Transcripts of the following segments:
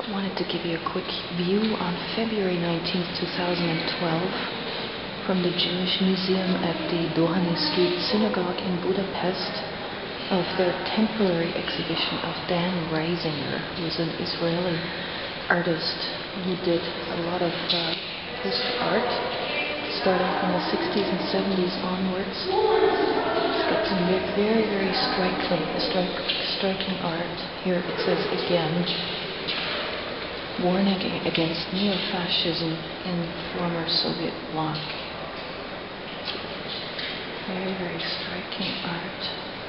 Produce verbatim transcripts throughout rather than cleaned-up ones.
Wanted to give you a quick view on February nineteenth, two thousand twelve from the Jewish Museum at the Doheny Street Synagogue in Budapest of their temporary exhibition of Dan Reisinger, who is an Israeli artist who did a lot of uh, poster art starting from the sixties and seventies onwards. He's got some very, very striking, strik striking art. Here it says again, warning against neo-fascism in former Soviet bloc. Very, very striking art.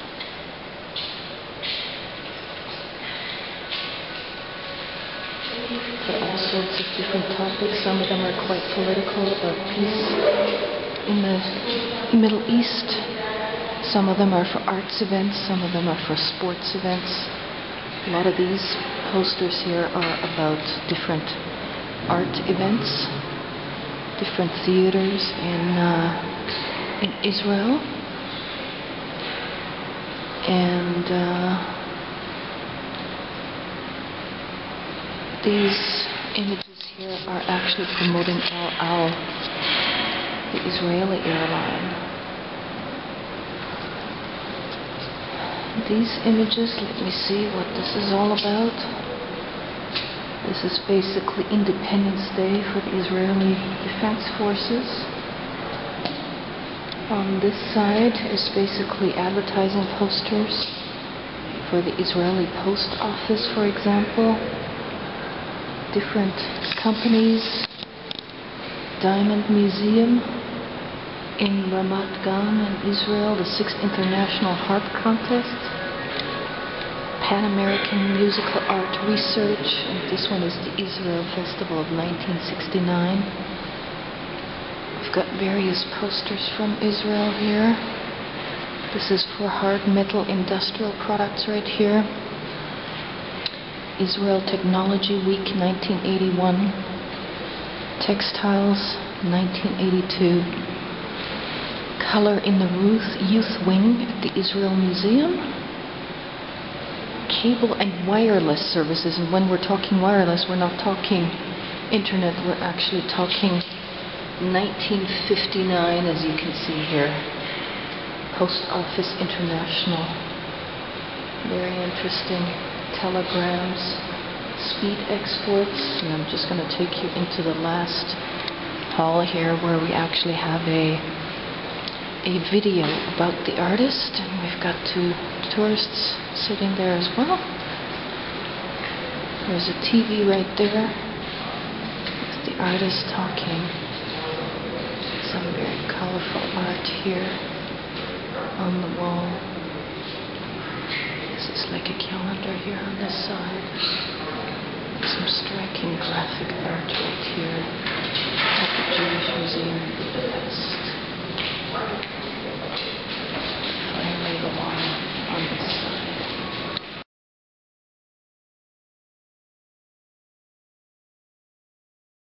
But all sorts of different topics. Some of them are quite political, about peace in the Middle East. Some of them are for arts events. Some of them are for sports events. A lot of these posters here are about different art events, different theaters in uh, in Israel, and uh, these images here are actually promoting El Al, the Israeli airline. These images, let me see what this is all about. This is basically Independence Day for the Israeli Defense Forces. On this side is basically advertising posters for the Israeli Post Office, for example. Different companies. Diamond Museum in Ramat Gan in Israel, the sixth International Harp Contest. Pan American Musical Art Research, and this one is the Israel Festival of nineteen sixty-nine. We've got various posters from Israel here. This is for hard metal industrial products right here. Israel Technology Week nineteen eighty-one. Textiles nineteen eighty-two. Color in the Ruth Youth Wing at the Israel Museum. Cable and wireless services, and when we're talking wireless, we're not talking internet, we're actually talking nineteen fifty-nine, as you can see here. Post Office International. Very interesting. Telegrams, speed exports, and I'm just going to take you into the last hall here where we actually have a a video about the artist, and we've got two tourists sitting there as well. There's a T V right there with the artist talking. Some very colorful art here on the wall. This is like a calendar here on this side. Some striking graphic art right here at the Jewish Museum in Budapest.